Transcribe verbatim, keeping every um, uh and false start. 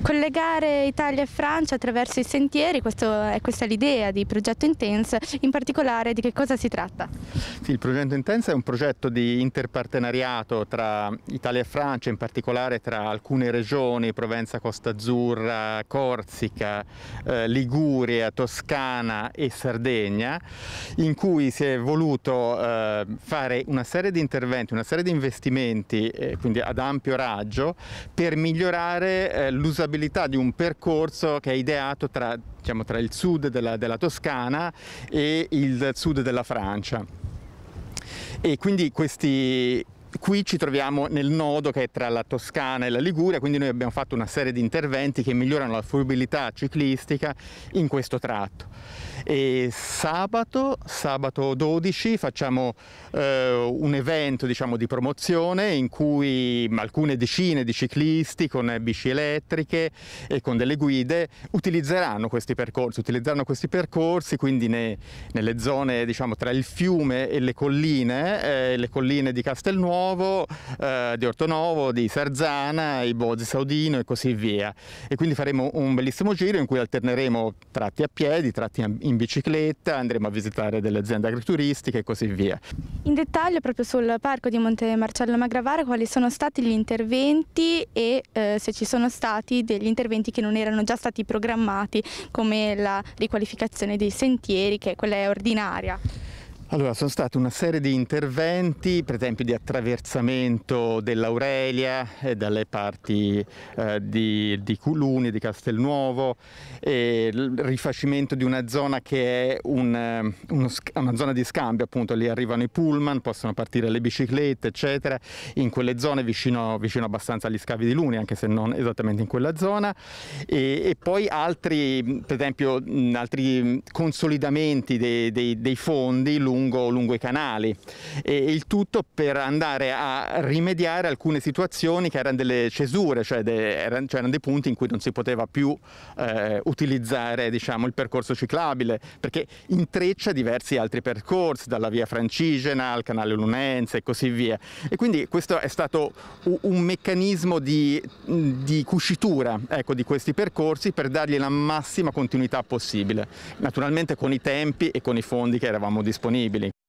Collegare Italia e Francia attraverso i sentieri, questo è, questa è l'idea di Progetto Intense. In particolare di che cosa si tratta? Sì, il Progetto Intense è un progetto di interpartenariato tra Italia e Francia, in particolare tra alcune regioni, Provenza, Costa Azzurra, Corsica, eh, Liguria, Toscana e Sardegna, in cui si è voluto eh, fare una serie di interventi, una serie di investimenti, eh, quindi ad ampio raggio, per migliorare eh, l'usabilità di un percorso che è ideato tra, diciamo, tra il sud della, della Toscana e il sud della Francia. E quindi questi, qui ci troviamo nel nodo che è tra la Toscana e la Liguria, quindi noi abbiamo fatto una serie di interventi che migliorano la fruibilità ciclistica in questo tratto. E sabato, sabato dodici facciamo eh, un evento, diciamo, di promozione in cui alcune decine di ciclisti con bici elettriche e con delle guide utilizzeranno questi percorsi, utilizzeranno questi percorsi quindi ne, nelle zone, diciamo, tra il fiume e le colline, eh, le colline di Castelnuovo, eh, di Ortonovo, di Sarzana, i Bozi Saudino e così via. E quindi faremo un bellissimo giro in cui alterneremo tratti a piedi, tratti in bicicletta, andremo a visitare delle aziende agroturistiche e così via. In dettaglio proprio sul parco di Monte Marcello Magravara, quali sono stati gli interventi e eh, se ci sono stati degli interventi che non erano già stati programmati, come la riqualificazione dei sentieri, che quella è ordinaria? Allora, sono stati una serie di interventi, per esempio di attraversamento dell'Aurelia e dalle parti eh, di, di Culuni, di Castelnuovo, e il rifacimento di una zona che è un, uno, una zona di scambio, appunto, lì arrivano i pullman, possono partire le biciclette, eccetera, in quelle zone vicino, vicino abbastanza agli scavi di Luni, anche se non esattamente in quella zona, e, e poi altri, per esempio, altri consolidamenti dei, dei, dei fondi lungo Lungo, lungo i canali, e il tutto per andare a rimediare alcune situazioni che erano delle cesure, cioè, de, erano, cioè erano dei punti in cui non si poteva più eh, utilizzare, diciamo, il percorso ciclabile, perché intreccia diversi altri percorsi, dalla via Francigena al canale Lunense e così via. E quindi questo è stato un, un meccanismo di, di cucitura, ecco, di questi percorsi per dargli la massima continuità possibile, naturalmente con i tempi e con i fondi che eravamo disponibili.